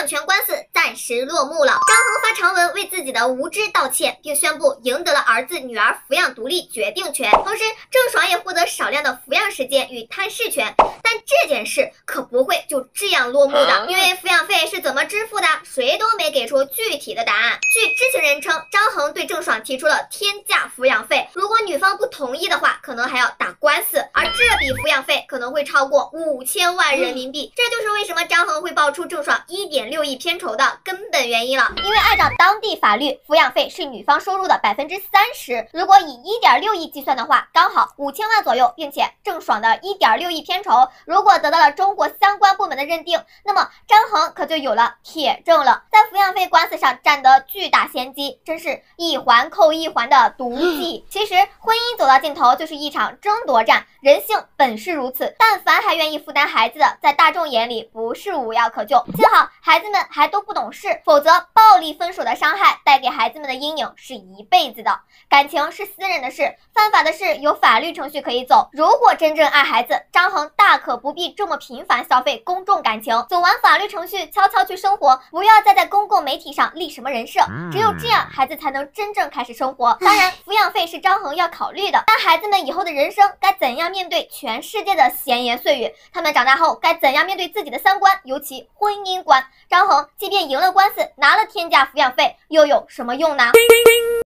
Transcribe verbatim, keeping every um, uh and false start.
养权官司暂时落幕了。张恒发长文为自己的无知道歉，并宣布赢得了儿子女儿抚养独立决定权，同时郑爽也获得少量的抚养时间与探视权。但这件事可不会就这样落幕的，因为抚养费是怎么支付的，谁都没给出具体的答案。据知情人称，张恒对郑爽提出了天价抚养费，如果女方不同意的话，可能还要打官司，而这笔抚养费可能会超过五千万人民币。这就是为什么张恒会爆出郑爽一点六亿片酬的根本原因了。因为按照当地法律，抚养费是女方收入的百分之三十，如果以一点六亿计算的话，刚好五千万左右，并且郑爽的一点六亿片酬如果得到了中国相关部门的认定，那么张恒可就有了铁证了，在抚养费官司上占得巨大先机，真是一环扣一环的毒计。其实婚姻走到尽头就是一场争夺战，人性本是如此，但凡还愿意负担孩子的，在大众眼里不是无药可救。幸好孩子们还都不懂事，否则暴力分手的伤害带给孩子们的阴影是一辈子的。感情是私人的事，犯法的事有法律程序可以走。如果真正爱孩子，张恒大可不必这么频繁消费公众感情，走完法律程序悄悄去生活，不要再在公共媒体上立什么人设，只有这样孩子才能真正开始生活。当然抚养费是张恒要考虑的，但孩子们以后的人生该怎样面对全世界的闲言碎语，他们长大后该怎样面对自己的三观，尤其婚姻观，张恒即便赢了官司拿了天价抚养费又有什么用呢？